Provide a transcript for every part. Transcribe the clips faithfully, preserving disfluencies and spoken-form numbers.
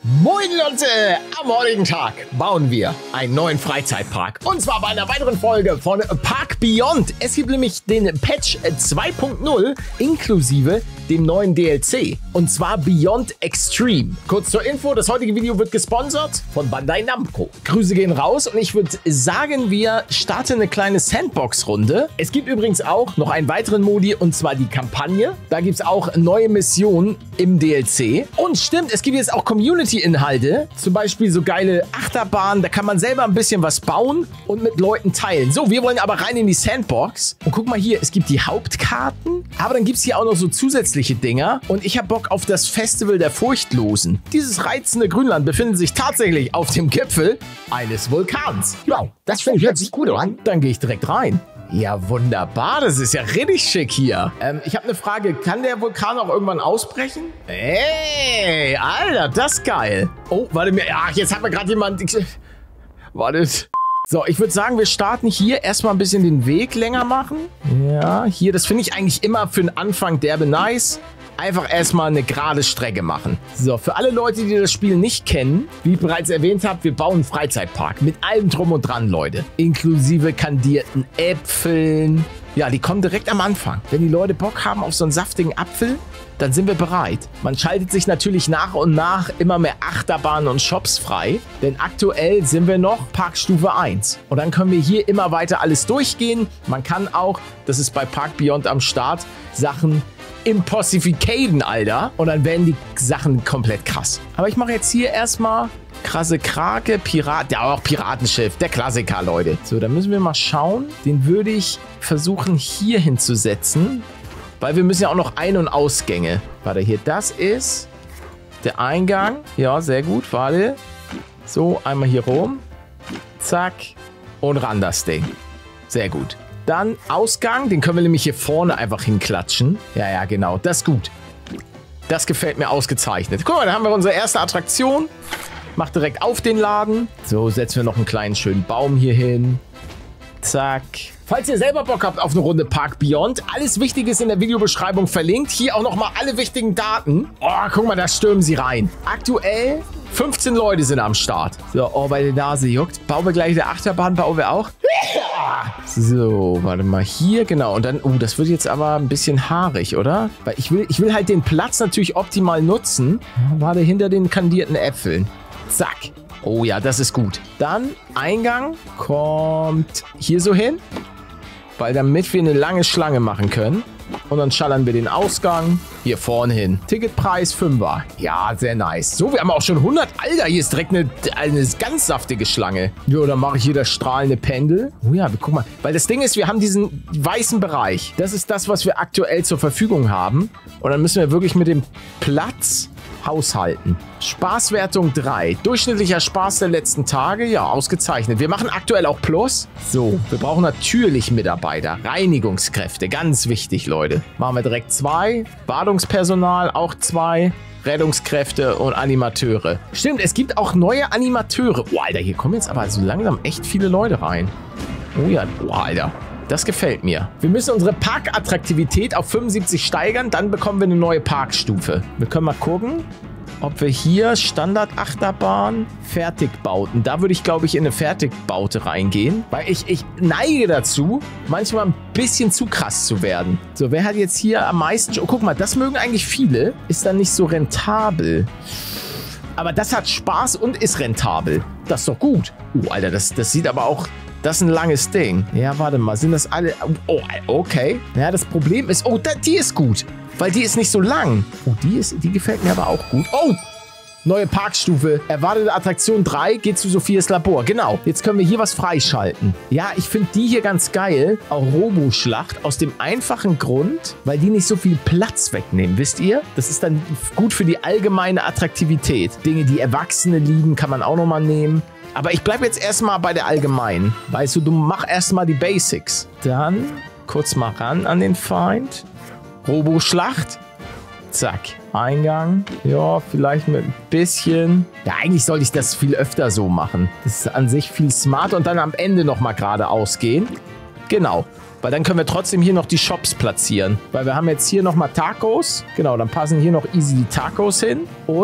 Moin Leute, am heutigen Tag bauen wir einen neuen Freizeitpark. Und zwar bei einer weiteren Folge von Park Beyond. Es gibt nämlich den Patch zwei Punkt null inklusive dem neuen D L C. Und zwar Beyond Extreme. Kurz zur Info, das heutige Video wird gesponsert von Bandai Namco. Grüße gehen raus und ich würde sagen, wir starten eine kleine Sandbox-Runde. Es gibt übrigens auch noch einen weiteren Modi und zwar die Kampagne. Da gibt es auch neue Missionen im D L C. Und stimmt, es gibt jetzt auch Community-Inhalte. Zum Beispiel so geile Achterbahnen. Da kann man selber ein bisschen was bauen und mit Leuten teilen. So, wir wollen aber rein in die Sandbox. Und guck mal hier, es gibt die Hauptkarten. Aber dann gibt es hier auch noch so zusätzliche Dinger. Und ich habe Bock auf das Festival der Furchtlosen. Dieses reizende Grünland befindet sich tatsächlich auf dem Gipfel eines Vulkans. Ja, das finde ich hört sich gut an. Dann gehe ich direkt rein. Ja, wunderbar. Das ist ja richtig schick hier. Ähm, ich habe eine Frage. Kann der Vulkan auch irgendwann ausbrechen? Ey, Alter, das ist geil. Oh, warte mir. Ach, jetzt hat mir gerade jemand... Wartet. So, ich würde sagen, wir starten hier erstmal ein bisschen den Weg länger machen. Ja, hier, das finde ich eigentlich immer für den Anfang derbe nice. Einfach erstmal eine gerade Strecke machen. So, für alle Leute, die das Spiel nicht kennen, wie ich bereits erwähnt habe, wir bauen einen Freizeitpark mit allem drum und dran, Leute. Inklusive kandierten Äpfeln. Ja, die kommen direkt am Anfang. Wenn die Leute Bock haben auf so einen saftigen Apfel, dann sind wir bereit. Man schaltet sich natürlich nach und nach immer mehr Achterbahnen und Shops frei, denn aktuell sind wir noch Parkstufe eins. Und dann können wir hier immer weiter alles durchgehen. Man kann auch, das ist bei Park Beyond am Start, Sachen impossificaten, Alter. Und dann werden die Sachen komplett krass. Aber ich mache jetzt hier erstmal krasse Krake, Pirat, ja auch Piratenschiff, der Klassiker, Leute. So, dann müssen wir mal schauen. Den würde ich versuchen hier hinzusetzen. Weil wir müssen ja auch noch Ein- und Ausgänge. Warte, hier, das ist der Eingang. Ja, sehr gut, warte. So, einmal hier rum. Zack. Und ran das Ding. Sehr gut. Dann Ausgang, den können wir nämlich hier vorne einfach hinklatschen. Ja, ja, genau, das ist gut. Das gefällt mir ausgezeichnet. Guck mal, da haben wir unsere erste Attraktion. Mach direkt auf den Laden. So, setzen wir noch einen kleinen schönen Baum hier hin. Zack. Falls ihr selber Bock habt auf eine Runde Park Beyond, alles Wichtige ist in der Videobeschreibung verlinkt. Hier auch nochmal alle wichtigen Daten. Oh, guck mal, da stürmen sie rein. Aktuell fünfzehn Leute sind am Start. So, oh, bei der Nase juckt. Bauen wir gleich eine Achterbahn, bauen wir auch. So, warte mal, hier, genau. Und dann, oh, das wird jetzt aber ein bisschen haarig, oder? Weil ich will, ich will halt den Platz natürlich optimal nutzen. Warte, hinter den kandierten Äpfeln. Zack. Oh ja, das ist gut. Dann Eingang kommt hier so hin. Weil damit wir eine lange Schlange machen können. Und dann schallern wir den Ausgang hier vorne hin. Ticketpreis fünfer. Ja, sehr nice. So, wir haben auch schon hundert. Alter, hier ist direkt eine, eine ganz saftige Schlange. Jo, dann mache ich hier das strahlende Pendel. Oh ja, guck mal. Weil das Ding ist, wir haben diesen weißen Bereich. Das ist das, was wir aktuell zur Verfügung haben. Und dann müssen wir wirklich mit dem Platz haushalten. Spaßwertung drei. Durchschnittlicher Spaß der letzten Tage. Ja, ausgezeichnet. Wir machen aktuell auch Plus. So, wir brauchen natürlich Mitarbeiter. Reinigungskräfte. Ganz wichtig, Leute. Machen wir direkt zwei. Wartungspersonal auch zwei. Rettungskräfte und Animateure. Stimmt, es gibt auch neue Animateure. Oh, Alter, hier kommen jetzt aber so langsam echt viele Leute rein. Oh ja, oh, Alter. Das gefällt mir. Wir müssen unsere Parkattraktivität auf fünfundsiebzig steigern, dann bekommen wir eine neue Parkstufe. Wir können mal gucken, ob wir hier Standard-Achterbahn, Fertigbauten. Da würde ich, glaube ich, in eine Fertigbaute reingehen, weil ich, ich neige dazu, manchmal ein bisschen zu krass zu werden. So, wer hat jetzt hier am meisten... Oh, guck mal, das mögen eigentlich viele. Ist dann nicht so rentabel. Aber das hat Spaß und ist rentabel. Das ist doch gut. Oh, Alter, das, das sieht aber auch... Das ist ein langes Ding. Ja, warte mal. Sind das alle... Oh, okay. Ja, das Problem ist... Oh, da, die ist gut. Weil die ist nicht so lang. Oh, die, ist, die gefällt mir aber auch gut. Oh! Neue Parkstufe. Erwartete Attraktion drei geht zu Sophias Labor. Genau. Jetzt können wir hier was freischalten. Ja, ich finde die hier ganz geil. Auch Robo-Schlacht. Aus dem einfachen Grund, weil die nicht so viel Platz wegnehmen. Wisst ihr? Das ist dann gut für die allgemeine Attraktivität. Dinge, die Erwachsene lieben, kann man auch nochmal nehmen. Aber ich bleibe jetzt erstmal bei der allgemeinen. Weißt du, du mach erstmal die Basics. Dann kurz mal ran an den Feind. Robo-Schlacht. Zack. Eingang. Ja, vielleicht mit ein bisschen. Ja, eigentlich sollte ich das viel öfter so machen. Das ist an sich viel smarter und dann am Ende nochmal geradeaus gehen. Genau. Weil dann können wir trotzdem hier noch die Shops platzieren. Weil wir haben jetzt hier nochmal Tacos. Genau, dann passen hier noch easy die Tacos hin. Und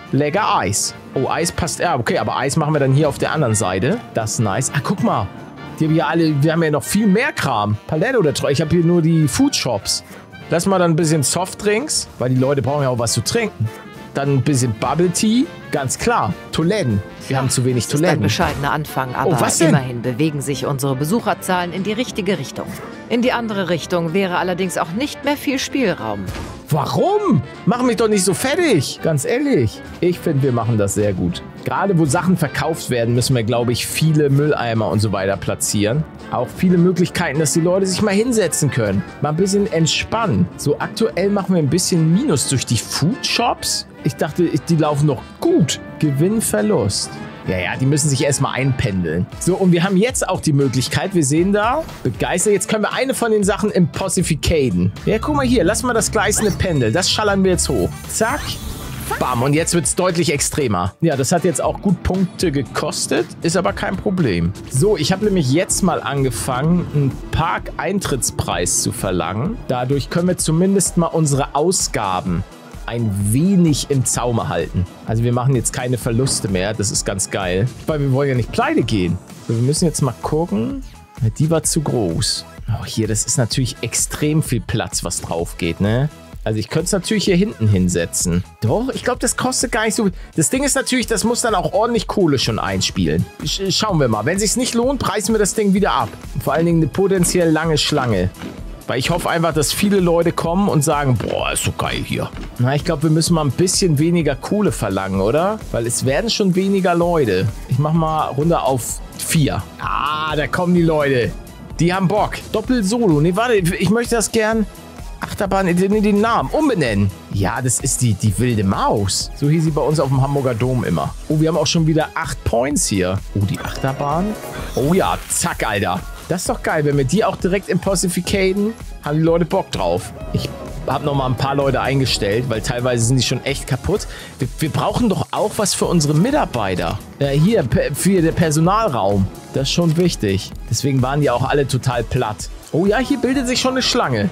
Lecker Eis. Oh, Eis passt. Ja, okay, aber Eis machen wir dann hier auf der anderen Seite. Das ist nice. Ah, guck mal. Die haben ja alle, wir haben ja noch viel mehr Kram. Palette oder Treu. Ich habe hier nur die Food Shops. Lass mal dann ein bisschen Softdrinks, weil die Leute brauchen ja auch was zu trinken. Dann ein bisschen Bubble Tea. Ganz klar. Toiletten. Wir haben zu wenig Das ist ein Toiletten. bescheidener Anfang, aber Oh, was denn? immerhin bewegen sich unsere Besucherzahlen in die richtige Richtung. In die andere Richtung wäre allerdings auch nicht mehr viel Spielraum. Warum? Mach mich doch nicht so fertig. Ganz ehrlich. Ich finde, wir machen das sehr gut. Gerade wo Sachen verkauft werden, müssen wir, glaube ich, viele Mülleimer und so weiter platzieren. Auch viele Möglichkeiten, dass die Leute sich mal hinsetzen können. Mal ein bisschen entspannen. So aktuell machen wir ein bisschen Minus durch die Food Shops. Ich dachte, die laufen noch gut. Gewinn, Verlust. Ja, ja, die müssen sich erstmal einpendeln. So, und wir haben jetzt auch die Möglichkeit, wir sehen da, begeistert, jetzt können wir eine von den Sachen impossificaten. Ja, guck mal hier, lass mal das gleißende Pendel. Das schallern wir jetzt hoch. Zack. Bam, und jetzt wird es deutlich extremer. Ja, das hat jetzt auch gut Punkte gekostet, ist aber kein Problem. So, ich habe nämlich jetzt mal angefangen, einen Park-Eintrittspreis zu verlangen. Dadurch können wir zumindest mal unsere Ausgaben ein wenig im Zaume halten. Also wir machen jetzt keine Verluste mehr, das ist ganz geil. Weil wir wollen ja nicht pleite gehen. So, wir müssen jetzt mal gucken. Die war zu groß. Oh, hier, das ist natürlich extrem viel Platz, was drauf geht, ne? Also ich könnte es natürlich hier hinten hinsetzen. Doch, ich glaube, das kostet gar nicht so viel. Das Ding ist natürlich, das muss dann auch ordentlich Kohle schon einspielen. Sch schauen wir mal. Wenn es sich nicht lohnt, preisen wir das Ding wieder ab. Und vor allen Dingen eine potenziell lange Schlange. Weil ich hoffe einfach, dass viele Leute kommen und sagen, boah, ist so geil hier. Na, ich glaube, wir müssen mal ein bisschen weniger Kohle verlangen, oder? Weil es werden schon weniger Leute. Ich mach mal runter auf vier. Ah, da kommen die Leute. Die haben Bock. Doppel-Solo. Nee, warte, ich möchte das gern... Achterbahn in den, den Namen umbenennen. Ja, das ist die, die wilde Maus. So hieß sie bei uns auf dem Hamburger Dom immer. Oh, wir haben auch schon wieder acht Points hier. Oh, die Achterbahn. Oh ja, zack, Alter. Das ist doch geil, wenn wir die auch direkt impossificaten, haben die Leute Bock drauf. Ich habe noch mal ein paar Leute eingestellt, weil teilweise sind die schon echt kaputt. Wir, wir brauchen doch auch was für unsere Mitarbeiter. Äh, hier, für den Personalraum. Das ist schon wichtig. Deswegen waren die auch alle total platt. Oh ja, hier bildet sich schon eine Schlange.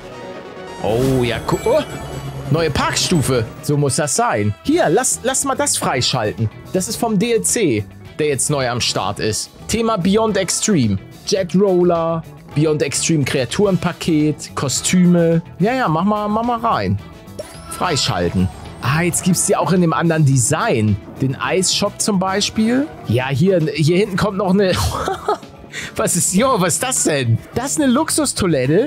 Oh ja, guck. Oh, neue Parkstufe. So muss das sein. Hier, lass, lass mal das freischalten. Das ist vom D L C, der jetzt neu am Start ist. Thema Beyond Extreme. Jet Roller, Beyond Extreme Kreaturenpaket, Kostüme. Ja, ja, mach mal, mach mal rein. Freischalten. Ah, jetzt gibt es die auch in dem anderen Design. Den Eisshop zum Beispiel. Ja, hier, hier hinten kommt noch eine... Was ist, jo, was ist das denn? Das ist eine Luxustoilette.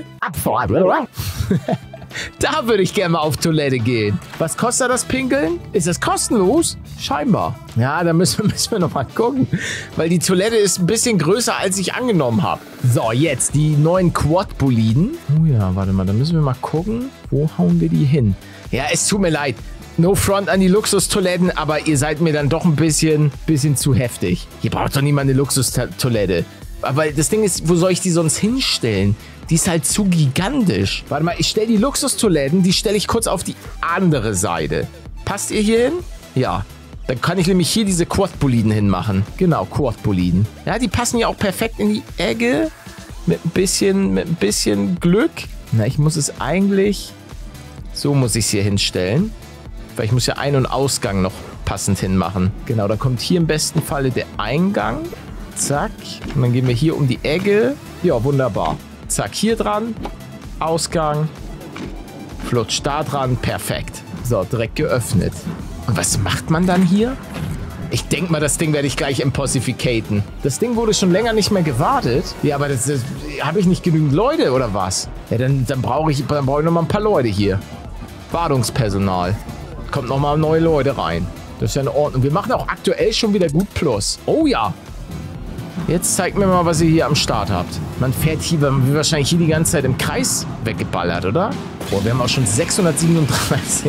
Da würde ich gerne mal auf Toilette gehen. Was kostet das Pinkeln? Ist das kostenlos? Scheinbar. Ja, da müssen wir, müssen wir noch mal gucken. Weil die Toilette ist ein bisschen größer, als ich angenommen habe. So, jetzt die neuen Quad-Boliden. Oh ja, warte mal, da müssen wir mal gucken. Wo hauen wir die hin? Ja, es tut mir leid. No front an die Luxustoiletten, aber ihr seid mir dann doch ein bisschen, bisschen zu heftig. Hier braucht doch niemand eine Luxustoilette. Aber das Ding ist, wo soll ich die sonst hinstellen? Die ist halt zu gigantisch. Warte mal, ich stelle die Luxustoiletten, die stelle ich kurz auf die andere Seite. Passt ihr hier hin? Ja. Dann kann ich nämlich hier diese Quad-Boliden hinmachen. Genau, Quad-Boliden. Ja, die passen ja auch perfekt in die Ecke. Mit ein bisschen, mit ein bisschen Glück. Na, ich muss es eigentlich... So muss ich es hier hinstellen. Weil ich muss ja Ein- und Ausgang noch passend hinmachen. Genau, da kommt hier im besten Falle der Eingang. Zack. Und dann gehen wir hier um die Ecke. Ja, wunderbar. Zack, hier dran. Ausgang. Flutsch da dran. Perfekt. So, direkt geöffnet. Und was macht man dann hier? Ich denke mal, das Ding werde ich gleich impossificaten. Das Ding wurde schon länger nicht mehr gewartet. Ja, aber das, das habe ich nicht genügend Leute, oder was? Ja, dann, dann brauche ich, dann brauche ich noch mal ein paar Leute hier. Wartungspersonal. Kommt noch mal neue Leute rein. Das ist ja in Ordnung. Wir machen auch aktuell schon wieder gut Plus. Oh ja. Jetzt zeigt mir mal, was ihr hier am Start habt. Man fährt hier, man wird wahrscheinlich hier die ganze Zeit im Kreis weggeballert, oder? Boah, wir haben auch schon sechshundertsiebenunddreißig.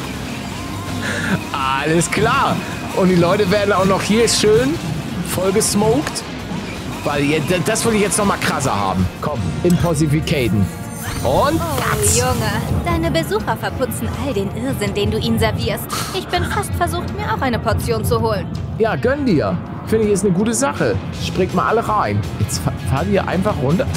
Alles klar. Und die Leute werden auch noch hier schön voll gesmoked. Weil das will ich jetzt noch mal krasser haben. Komm, impossificaten. Und oh, Junge, deine Besucher verputzen all den Irrsinn, den du ihnen servierst. Ich bin fast versucht, mir auch eine Portion zu holen. Ja, gönn dir. Finde ich, ist eine gute Sache. Springt mal alle rein. Jetzt fahrt ihr einfach runter.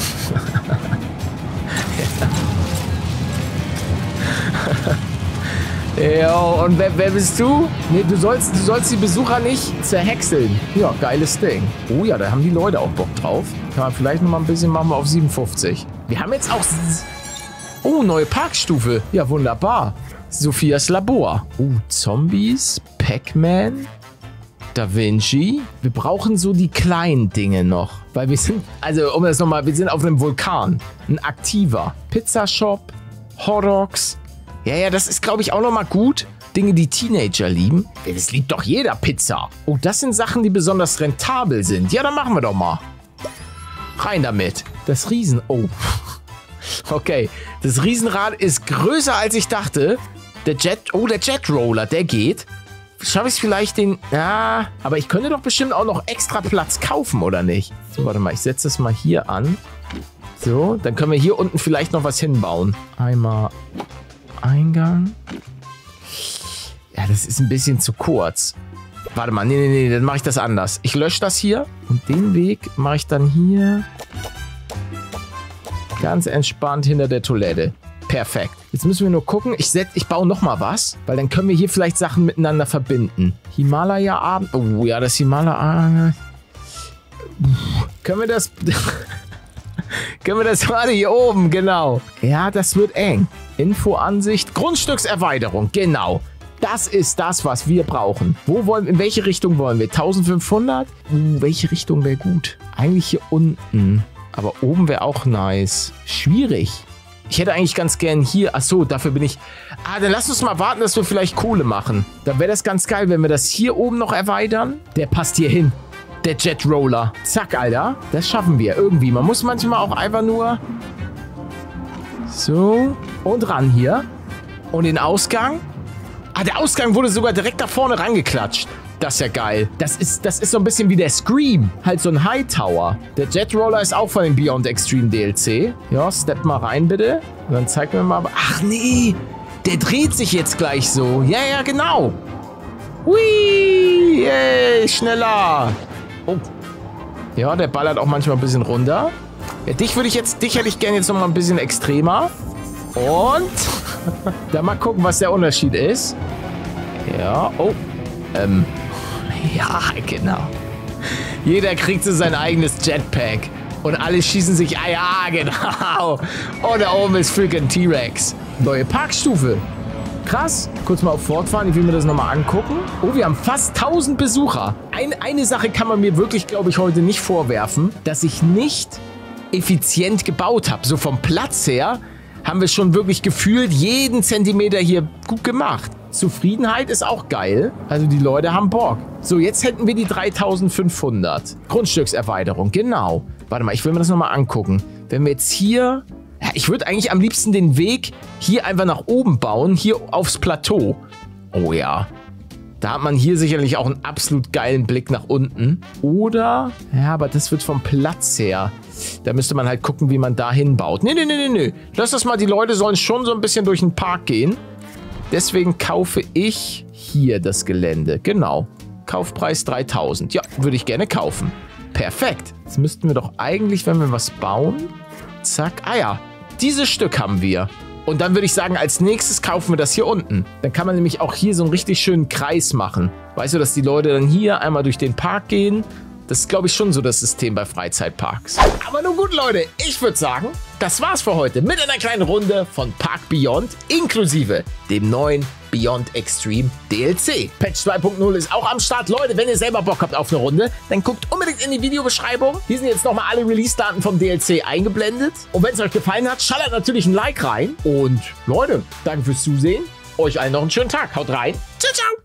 Ja, und wer, wer bist du? Nee, du sollst, du sollst die Besucher nicht zerhäckseln. Ja, geiles Ding. Oh ja, da haben die Leute auch Bock drauf. Kann man vielleicht noch mal ein bisschen machen wir auf siebenundfünfzig. Wir haben jetzt auch... Oh, neue Parkstufe. Ja, wunderbar. Sophias Labor. Oh, Zombies, Pac-Man, Da Vinci. Wir brauchen so die kleinen Dinge noch. Weil wir sind, also um das nochmal, wir sind auf einem Vulkan. Ein aktiver. Pizzashop, Hotdogs. Ja, ja, das ist, glaube ich, auch nochmal gut. Dinge, die Teenager lieben. Das liebt doch jeder Pizza. Oh, das sind Sachen, die besonders rentabel sind. Ja, dann machen wir doch mal. Rein damit. Das Riesen... Oh. Okay. Das Riesenrad ist größer, als ich dachte. Der Jet... Oh, der Jet Roller, der geht. Schaffe ich es vielleicht den... Ja, aber ich könnte doch bestimmt auch noch extra Platz kaufen, oder nicht? So, warte mal. Ich setze das mal hier an. So, dann können wir hier unten vielleicht noch was hinbauen. Einmal Eingang. Ja, das ist ein bisschen zu kurz. Warte mal, nee, nee, nee, dann mache ich das anders. Ich lösche das hier und den Weg mache ich dann hier ganz entspannt hinter der Toilette. Perfekt. Jetzt müssen wir nur gucken. Ich, setz, ich baue noch mal was, weil dann können wir hier vielleicht Sachen miteinander verbinden. Himalaya-Abend. Oh ja, das Himalaya... Können wir das... Können wir das... Warte, hier oben, genau. Ja, das wird eng. Infoansicht. Grundstückserweiterung, genau. Das ist das, was wir brauchen. Wo wollen, in welche Richtung wollen wir? eintausendfünfhundert? Uh, welche Richtung wäre gut? Eigentlich hier unten. Aber oben wäre auch nice. Schwierig. Ich hätte eigentlich ganz gern hier... Achso, dafür bin ich... Ah, dann lass uns mal warten, dass wir vielleicht Kohle machen. Dann wäre das ganz geil, wenn wir das hier oben noch erweitern. Der passt hier hin. Der Jet Roller. Zack, Alter. Das schaffen wir irgendwie. Man muss manchmal auch einfach nur... So. Und ran hier. Und den Ausgang... Ah, der Ausgang wurde sogar direkt da vorne rangeklatscht. Das ist ja geil. Das ist, das ist so ein bisschen wie der Scream. Halt so ein Hightower. Der Jet Roller ist auch von dem Beyond Extreme D L C. Ja, step mal rein, bitte. Und dann zeig mir mal... Ach, nee. Der dreht sich jetzt gleich so. Ja, ja, genau. Hui. Yay, schneller. Oh. Ja, der ballert auch manchmal ein bisschen runter. Ja, dich würde ich jetzt... Dich hätte ich gerne jetzt noch mal ein bisschen extremer. Und... Dann mal gucken, was der Unterschied ist. Ja, oh. Ähm. Ja, genau. Jeder kriegt so sein eigenes Jetpack. Und alle schießen sich... Ah ja, genau. Und da oben ist freaking T-Rex. Neue Parkstufe. Krass. Kurz mal auf Fortfahren. Ich will mir das nochmal angucken. Oh, wir haben fast tausend Besucher. Ein, eine Sache kann man mir wirklich, glaube ich, heute nicht vorwerfen. Dass ich nicht effizient gebaut habe. So vom Platz her... haben wir schon wirklich gefühlt jeden Zentimeter hier gut gemacht. Zufriedenheit ist auch geil. Also die Leute haben Bock. So, jetzt hätten wir die dreitausendfünfhundert. Grundstückserweiterung, genau. Warte mal, ich will mir das nochmal angucken. Wenn wir jetzt hier... Ja, ich würde eigentlich am liebsten den Weg hier einfach nach oben bauen. Hier aufs Plateau. Oh ja. Da hat man hier sicherlich auch einen absolut geilen Blick nach unten. Oder... Ja, aber das wird vom Platz her... Da müsste man halt gucken, wie man da hinbaut. Nee, nee, nee, nee, nee. Lass das mal, die Leute sollen schon so ein bisschen durch den Park gehen. Deswegen kaufe ich hier das Gelände. Genau. Kaufpreis dreitausend. Ja, würde ich gerne kaufen. Perfekt. Jetzt müssten wir doch eigentlich, wenn wir was bauen... Zack. Ah ja, dieses Stück haben wir. Und dann würde ich sagen, als nächstes kaufen wir das hier unten. Dann kann man nämlich auch hier so einen richtig schönen Kreis machen. Weißt du, dass die Leute dann hier einmal durch den Park gehen... Das ist, glaube ich, schon so das System bei Freizeitparks. Aber nun gut, Leute, ich würde sagen, das war's für heute mit einer kleinen Runde von Park Beyond, inklusive dem neuen Beyond Extreme D L C. Patch zwei Punkt null ist auch am Start. Leute, wenn ihr selber Bock habt auf eine Runde, dann guckt unbedingt in die Videobeschreibung. Hier sind jetzt nochmal alle Release-Daten vom D L C eingeblendet. Und wenn es euch gefallen hat, schallert natürlich ein Like rein. Und Leute, danke fürs Zusehen. Euch allen noch einen schönen Tag. Haut rein. Ciao, ciao.